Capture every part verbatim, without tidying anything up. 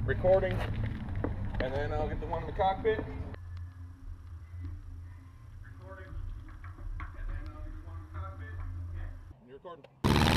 recording, and then I'll get the one in the cockpit. Recording, and then I'll get the one in the cockpit. Okay. You're recording.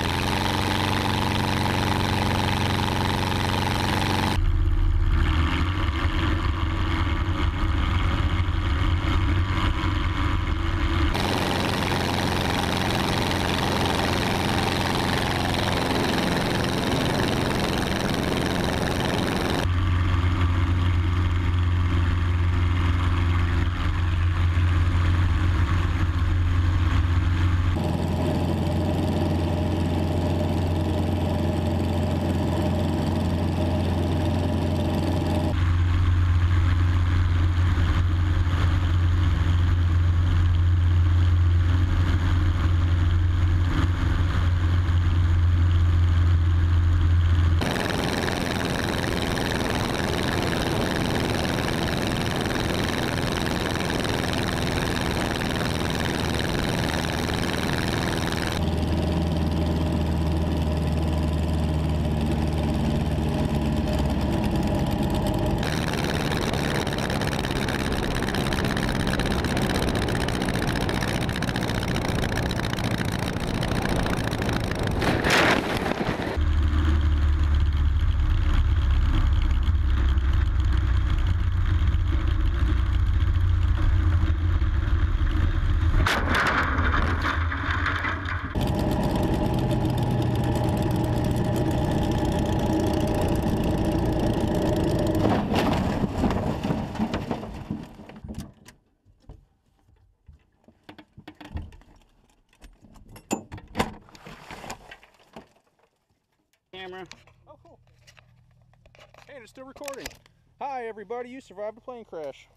Camera. Oh, cool. And it's still recording. Hi, everybody. You survived a plane crash.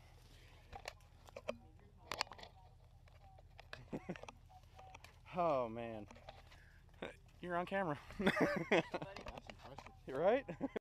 Oh, man. You're on camera. You're right?